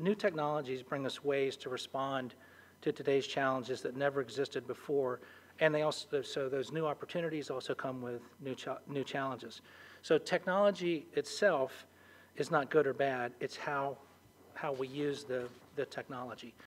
new technologies bring us ways to respond to today's challenges that never existed before, and they also, so those new opportunities also come with new challenges. So technology itself is not good or bad, it's how we use the technology.